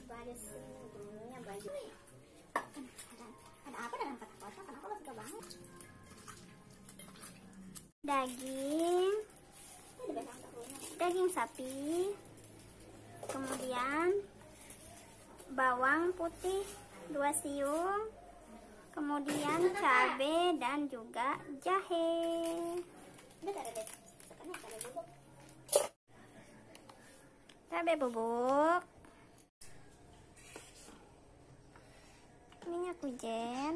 baju sebelumnya baju ada apa dalam kotak kotak? Kenapa lo suka banget? Daging sapi, kemudian bawang putih 2 siung, kemudian cabai dan juga jahe. Cabai bubuk, minyak wijen,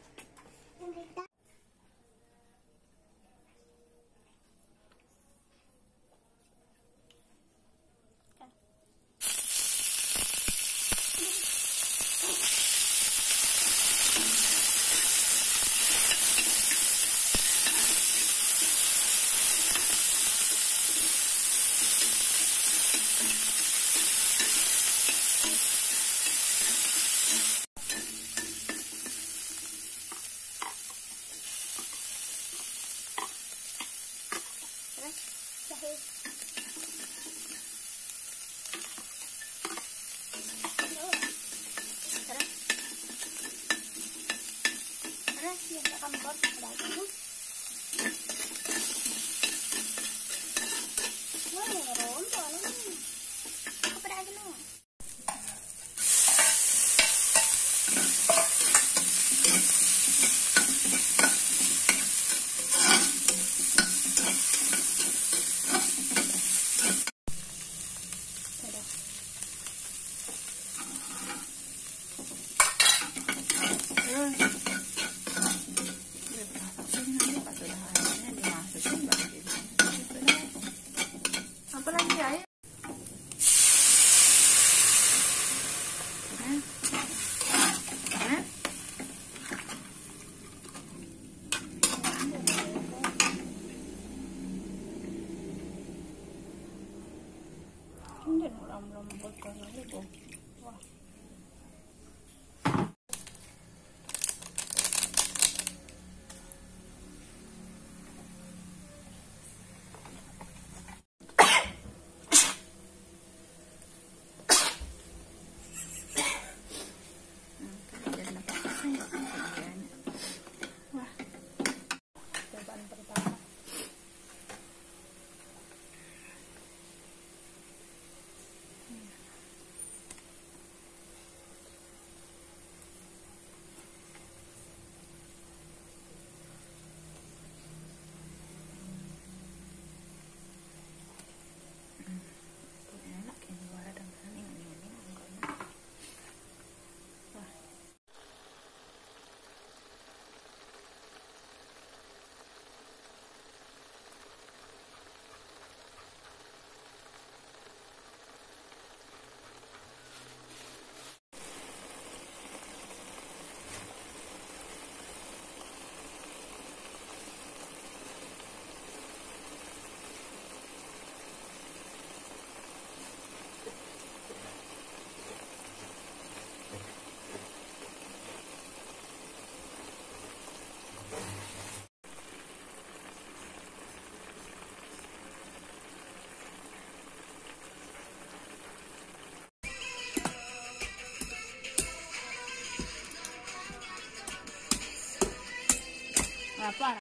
jahe, terus ya kompor daging. Apa lagi ya? Hindi lembut kalau itu. Wah. Lapar.